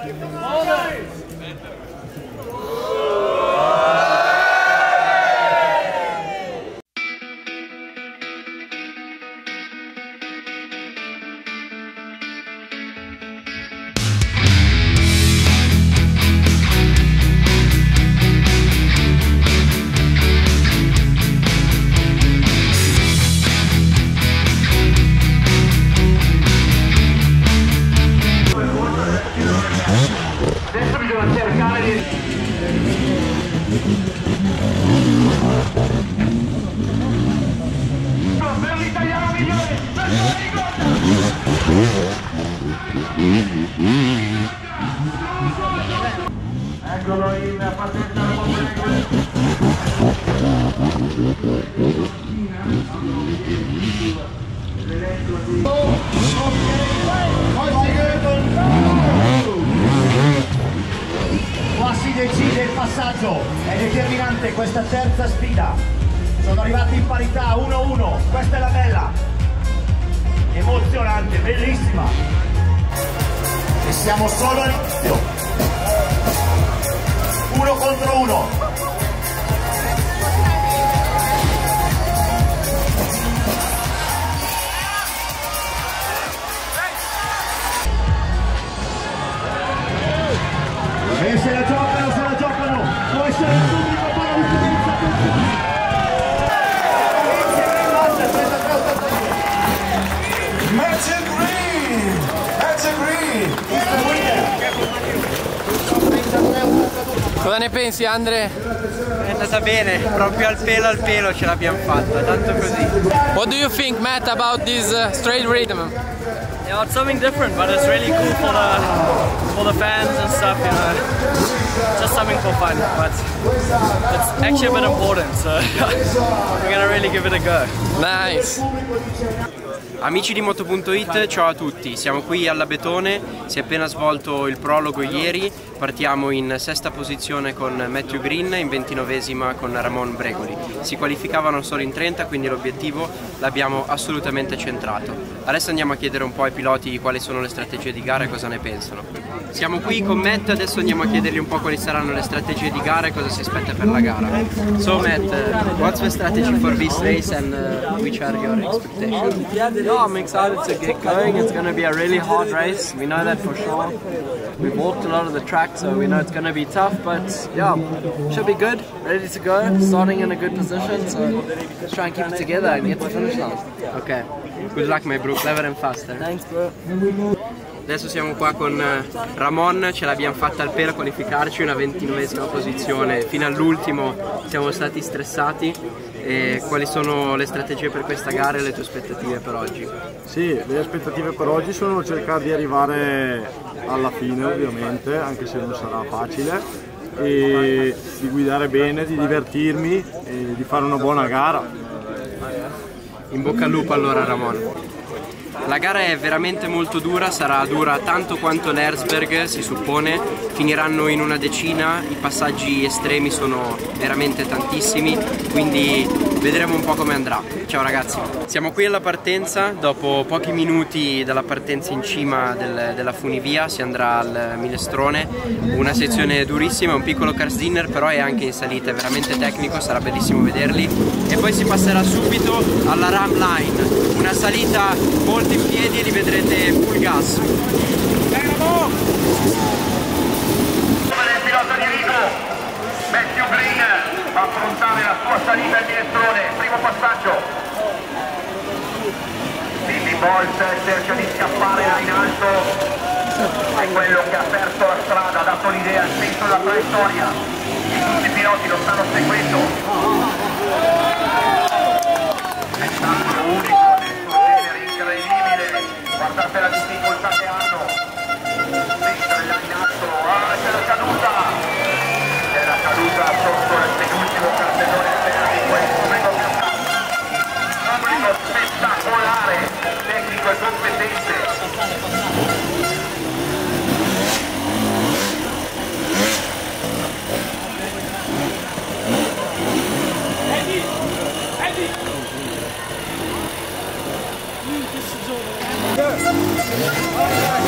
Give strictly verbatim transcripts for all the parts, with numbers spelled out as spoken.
Eccolo in partenza qua si decide il passaggio, è determinante questa terza sfida. Sono arrivati in parità uno a uno, questa è la bella, emozionante, bellissima. E siamo solo all'inizio, uno contro uno. E se la giocano, se la giocano, può essere il pubblico per l'utenza. Magic Green! Magic Green! Cosa ne pensi, Andre? È andata bene, proprio al pelo al pelo ce l'abbiamo fatta, tanto così. What do you think, Matt, about this uh, straight rhythm? Yeah, it's something different, but it's really cool for the for the fans and stuff, you know. Just something for fun, but it's actually a bit important, so we're gonna really give it a go. Nice. Amici di Moto punto it, ciao a tutti, siamo qui alla Betone, si è appena svolto il prologo ieri, partiamo in sesta posizione con Matthew Green, in ventinovesima con Ramon Bregoli. Si qualificavano solo in trenta, quindi l'obiettivo l'abbiamo assolutamente centrato. Adesso andiamo a chiedere un po' ai piloti quali sono le strategie di gara e cosa ne pensano. Siamo qui con Matt, adesso andiamo a chiedergli un po' quali saranno le strategie di gara e cosa si aspetta per la gara. So Matt, uh, what's the strategy for this race and uh, which are your expectations? Yeah, I'm excited to get going. It's gonna be a really hard race, we know that for sure. We've walked a lot of the track, so we know it's gonna be tough, but yeah, should be good, ready to go, starting in a good position, so let's try and keep it together and get to the finish line. Ok, good luck my bro, clever and faster. Thanks bro. Adesso siamo qua con Ramon, ce l'abbiamo fatta al pelo a qualificarci, una ventinovesima posizione, fino all'ultimo siamo stati stressati. E quali sono le strategie per questa gara e le tue aspettative per oggi? Sì, le aspettative per oggi sono cercare di arrivare alla fine ovviamente, anche se non sarà facile, e di guidare bene, di divertirmi e di fare una buona gara. In bocca al lupo allora Ramon. La gara è veramente molto dura, sarà dura tanto quanto l'Erzberg si suppone, finiranno in una decina, i passaggi estremi sono veramente tantissimi, quindi vedremo un po' come andrà. Ciao ragazzi! Siamo qui alla partenza, dopo pochi minuti dalla partenza in cima del, della funivia si andrà al Minestrone, una sezione durissima, un piccolo cars dinner, però è anche in salita, è veramente tecnico, sarà bellissimo vederli, e poi si passerà subito alla Ram Line, una salita molto in piedi e li vedrete full gas. Come il pilota di Rico, Matthew Green va a affrontare la sua salita in minestrone, primo passaggio. Billy Bolt cerca di scappare là in alto, è quello che ha aperto la strada, ha dato l'idea, il senso della traiettoria, e tutti i piloti lo stanno seguendo. È stato unico. Guardate la difficoltà che hanno, mentre là in alto, ah c'è la caduta, c'è la caduta sotto il penultimo cartellone esterno di questo primo campionato, pubblico spettacolare, tecnico e competente. Yes.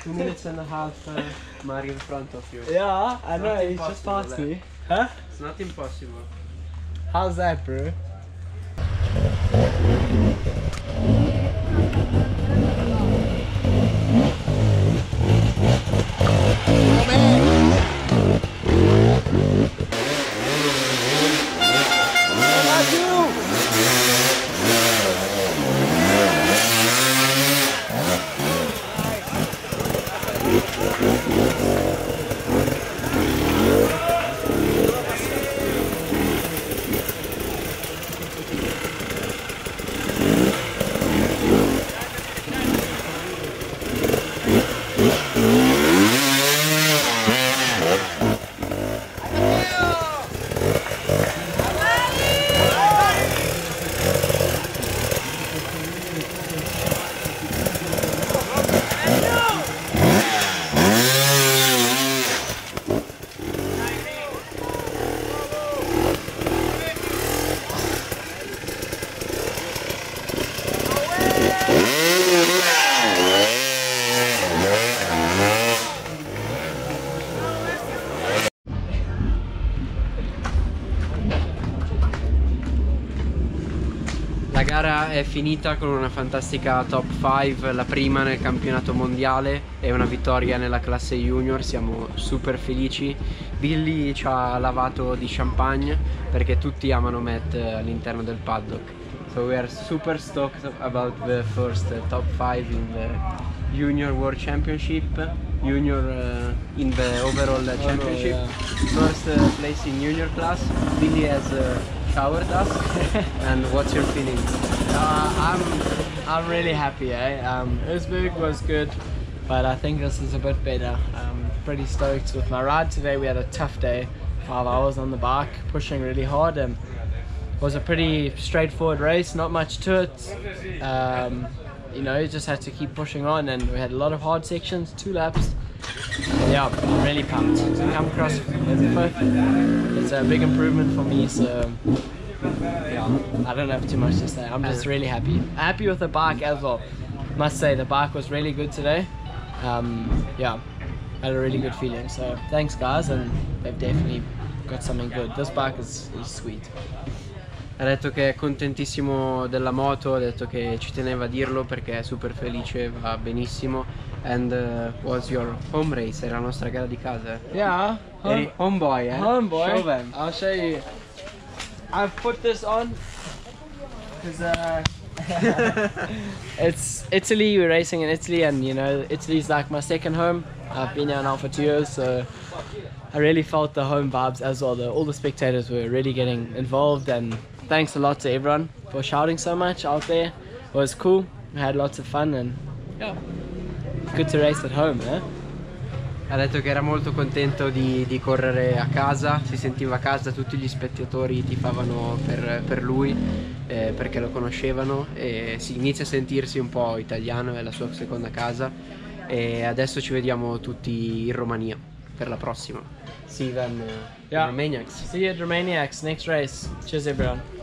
Two minutes and a half uh, Mario in front of you. Yeah, I know, not he's just impossible, past eh? me. Huh? It's not impossible. How's that, bro? La gara è finita con una fantastica top cinque, la prima nel campionato mondiale e una vittoria nella classe junior, siamo super felici. Billy ci ha lavato di champagne perché tutti amano Matt all'interno del paddock. So we are super stoked about the first uh, top five in the Junior World Championship, Junior uh, in the overall uh, championship. First uh, place in junior class. Billy has uh, showered us. And what's your feeling? Uh, I'm I'm really happy, eh? Um, Uzbek was good, but I think this is a bit better. I'm pretty stoked with my ride today. We had a tough day, five hours on the bike, pushing really hard, and it was a pretty straightforward race, not much to it. Um, you know, you just had to keep pushing on, and we had a lot of hard sections, two laps. Yeah, I'm really pumped to come across as a fifth. It's a big improvement for me, so yeah, I don't have too much to say. I'm just really happy. Happy with the bike as well. Must say the bike was really good today. Um, yeah, I had a really good feeling. So thanks guys, and they've definitely got something good. This bike is, is sweet. Ha detto che è contentissimo della moto, ha detto che ci teneva a dirlo perché è super felice, va benissimo. And uh, was your home race? Era la nostra gara di casa. Yeah, Eri homeboy, eh? homeboy. Show them. I'll show you. I've put this on because uh, it's Italy. We're racing in Italy, and you know, Italy's like my second home. I've been here now for two years, so I really felt the home vibes as well. The, all the spectators were really getting involved, and thanks a lot to everyone for shouting so much out there. It was cool. We had lots of fun, and yeah, good to race at home, eh? Ha detto che era molto contento di, di correre a casa, si sentiva a casa, tutti gli spettatori tifavano per, per lui eh, perché lo conoscevano e si inizia a sentirsi un po' italiano, è la sua seconda casa e adesso ci vediamo tutti in Romania per la prossima. See you then uh, Yeah. Romaniacs. See you at Romaniacs next race. Cheers everyone.